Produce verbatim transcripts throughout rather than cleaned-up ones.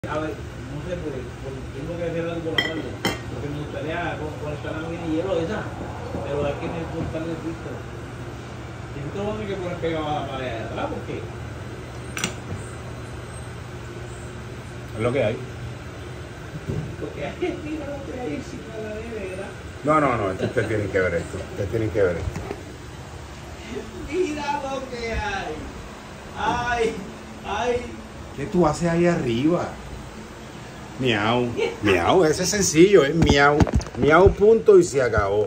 A ver, no sé, porque tengo que hacer algo por la tarde, porque me gustaría conectar la máquina de hielo esa, pero hay que cortarle el filtro. El filtro lo que poner pegado a la pared de atrás, ¿por qué? Es lo que hay. Porque hay que mira lo que hay encima de la nevera. No, no, no, ustedes tienen que ver esto. Ustedes tienen que ver esto. Mira lo que hay. Ay, ay. ¿Qué tú haces ahí arriba? Miau, miau, ese es sencillo, es miau, miau punto y se acabó.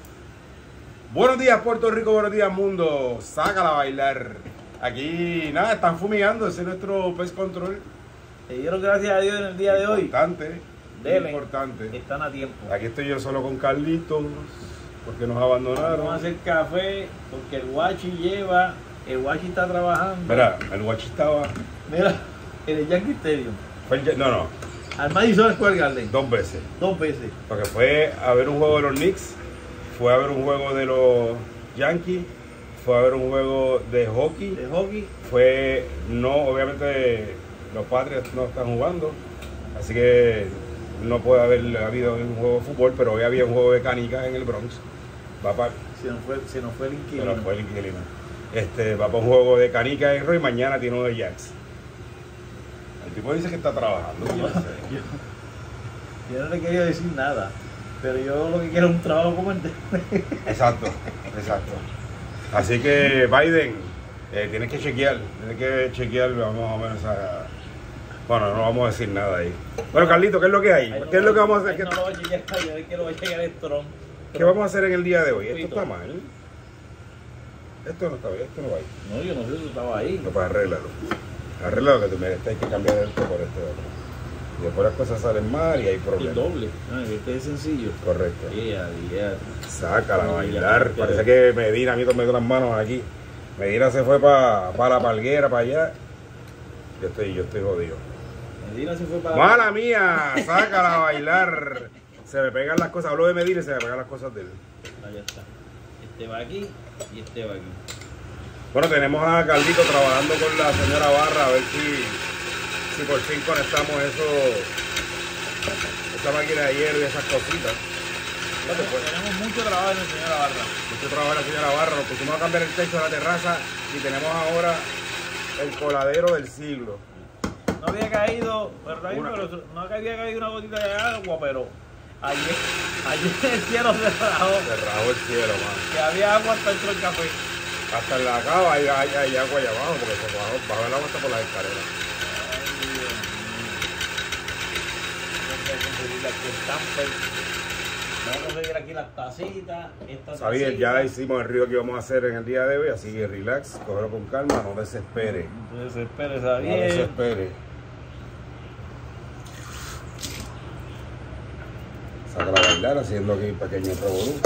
Buenos días Puerto Rico, buenos días mundo, sácala a bailar. Aquí, nada, están fumigando, ese es nuestro pest control. Te dieron gracias a Dios en el día de hoy. Importante, Deben. importante. Están a tiempo. Aquí estoy yo solo con Carlitos, porque nos abandonaron. Vamos a hacer café, porque el guachi lleva, el guachi está trabajando. Mira, el guachi estaba... Mira, en el Yankee Stadium. Fue el- no, no, Al Madison Square Garden. dos veces. Dos veces. Porque fue a ver un juego de los Knicks, fue a ver un juego de los Yankees, fue a ver un juego de hockey, De hockey. fue, no, obviamente los Patriots no están jugando, así que no puede haber habido un juego de fútbol, pero hoy había un juego de canicas en el Bronx. Va para, Se nos fue, se nos fue el se inquilino. nos fue el inquilino. Este, va para un juego de canicas en Roy, mañana tiene uno de Jacks. El tipo dice que está trabajando. Yo no sé. Yo, yo no le quería decir nada, pero yo lo que quiero es un trabajo como el de... Exacto, exacto. Así que Biden, eh, tienes que chequear, tienes que chequear más o menos a... Bueno, no vamos a decir nada ahí. Bueno, Carlito, ¿qué es lo que hay? Ahí no ¿Qué es lo que vamos a hacer? ahí ¿Qué, No lo va a chequear, yo es que lo va a chequear el Tron. qué vamos a hacer en el día de hoy? Esto está mal. Esto no está bien, esto no va ahí. No, yo no sé si estaba ahí. No, pues arréglalo. Arréglalo que tú me hay que cambiar esto por este otro. Y después las cosas salen mal y hay El problemas. doble. Ah, este es sencillo. Correcto. Yeah, yeah. Sácala a No, bailar. ya, ya. Parece que Medina, a mí me dio las manos aquí. Medina se fue para pa la palguera, para allá. Yo estoy, yo estoy jodido. Medina se fue para... ¡Mala mía! Sácala a bailar. Se me pegan las cosas. Hablo de Medina y se me pegan las cosas de él. Allá está. Este va aquí y este va aquí. Bueno, tenemos a Carlito trabajando con la señora Barra a ver si, si por fin conectamos eso, esa máquina de hierro y esas cositas. No te puedes. Tenemos mucho trabajo en el señor Barra. Mucho trabajo en la señora Barra. Nos pusimos a cambiar el techo de la terraza y tenemos ahora el coladero del siglo. No había caído, ¿verdad? Una. Pero no había caído una gotita de agua, pero ayer, ayer el cielo se rajó, Se rajó el cielo, mano. que había agua hasta dentro del café. Hasta en la cava hay, hay, hay agua allá abajo porque se bajó, bajó el agua hasta por las escaleras. Ay, Dios mío. Tengo que conseguirle aquí el camper. Vamos a conseguir aquí las tacitas. Esta Sabía, tacita. ya hicimos el ruido que íbamos a hacer en el día de hoy, así que relax, cógelo con calma, no desespere. Entonces, espere, No Javier. desespere. Sácala a bailar haciendo aquí un pequeño revolú.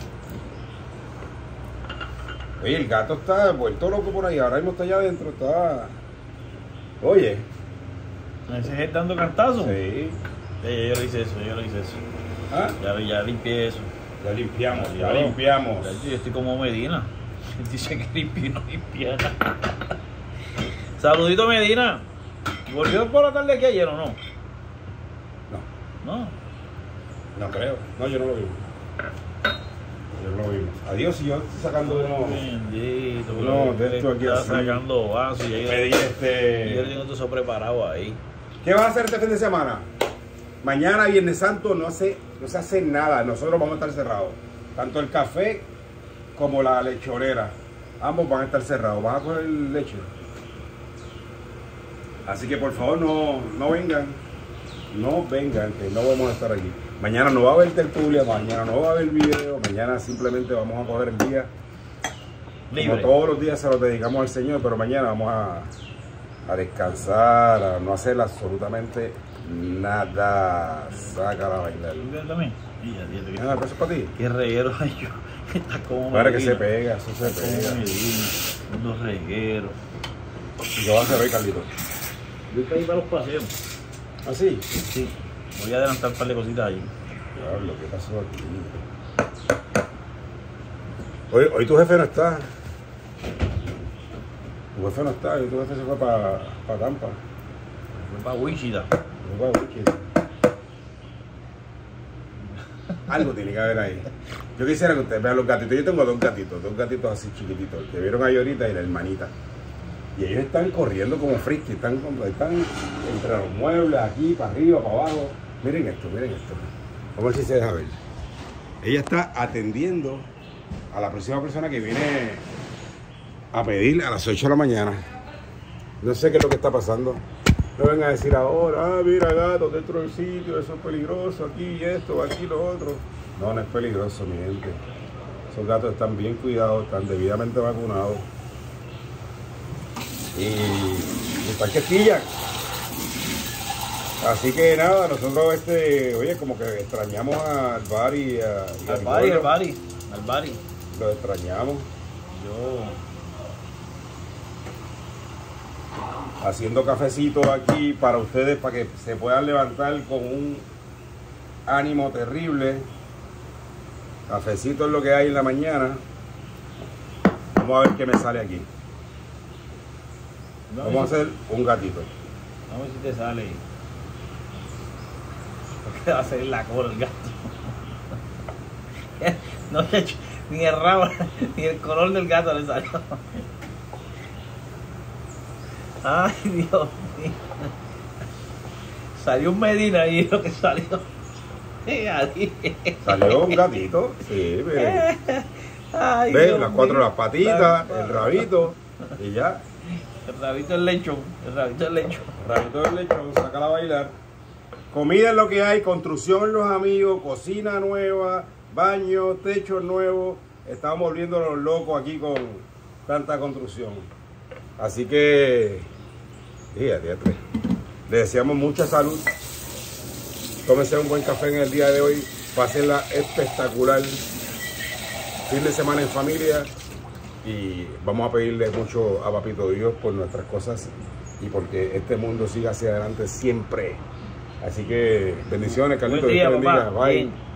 Oye, el gato está vuelto loco por ahí, ahora mismo está allá adentro, está... Oye. ¿Ese es dando cartazo? Sí. Ya, ya, yo lo hice eso, yo lo hice eso. ¿Ah? Ya, ya limpié eso. Ya limpiamos, ya Yo- limpiamos. Ya, Yo estoy como Medina. Dice que limpio y no limpia nada. Saludito Medina. ¿Volvió por la tarde aquí ayer o no? No, No. no creo. No, yo no lo vi. Yo no lo vi. Adiós, si yo estoy sacando uno... Bendito. No, de esto aquí está así. sacando vasos y ahí. Pedí Y yo este... tengo todo eso preparado ahí. ¿Qué vas a hacer este fin de semana? Mañana, Viernes Santo, no se, no se hace nada. Nosotros vamos a estar cerrados. Tanto el café como la lechonera. Ambos van a estar cerrados. ¿Vas a coger leche? Así que por favor no, no vengan. No vengan, que no vamos a estar aquí. Mañana no va a haber tertulia, mañana no va a haber video. Mañana simplemente vamos a coger el día. Libre. Como todos los días se los dedicamos al Señor, pero mañana vamos a, a descansar, a no hacer absolutamente nada. Sácala a bailar. ¿Tú quieres también? Sí, ya, ya, ya. Ah, pero eso es para ti. Qué reguero hay yo. Está como Para que Medina. se pega, eso se Está como pega. Medina. Unos regueros. ¿Y qué vas a hacer hoy, Carlito? Voy para ir para los paseos. ¿Ah, sí? Sí. Voy a adelantar un par de cositas allí. Diablo, ¿qué pasó aquí? Hoy, hoy tu jefe no está. Tu jefe no está, hoy tu jefe se fue para pa Tampa. Voy para Wichita. Algo tiene que haber ahí. Yo quisiera que ustedes vean los gatitos. Yo tengo dos gatitos, dos gatitos así chiquititos, que vieron ahí ahorita y la hermanita. Y ellos están corriendo como frisky, están, están entre los muebles, aquí, para arriba, para abajo. Miren esto, miren esto. Vamos a ver si se deja ver. Ella está atendiendo a la próxima persona que viene a pedir a las ocho de la mañana. No sé qué es lo que está pasando. No vengan a decir ahora, ah, mira gatos dentro del sitio, eso es peligroso, aquí y esto, aquí lo otro. No, no es peligroso, mi gente. Esos gatos están bien cuidados, están debidamente vacunados. Y, y están que pillan. Así que nada, nosotros este, oye, como que extrañamos al Bari, a, al Bari, al Bari, al Bari. Lo extrañamos. Yo haciendo cafecitos aquí para ustedes, para que se puedan levantar con un ánimo terrible. Cafecito es lo que hay en la mañana. Vamos a ver qué me sale aquí. No, Vamos a hacer un gatito. Vamos a ver si te sale. Porque va a salir la cola el gato. No le he hecho ni el rabo, ni el color del gato le salió. Ay, Dios mío. Salió un Medina ahí lo que salió. Salió un gatito. Sí, miren. Ay, ¿ves? Dios Las cuatro mío. las patitas, el rabito y ya. El rabito del lechón. El rabito del lechón. El rabito del lechón, sácala a bailar. Comida es lo que hay, construcción en los amigos, cocina nueva, baño, techo nuevo. Estamos volviéndonos locos aquí con tanta construcción. Así que, fíjate, le deseamos mucha salud. Tómense un buen café en el día de hoy. Pásenla espectacular. Fin de semana en familia. Y vamos a pedirle mucho a Papito Dios por nuestras cosas y porque este mundo siga hacia adelante siempre. Así que bendiciones, Carlitos. Buen día, Dios te bendiga. papá. Bye. Bien.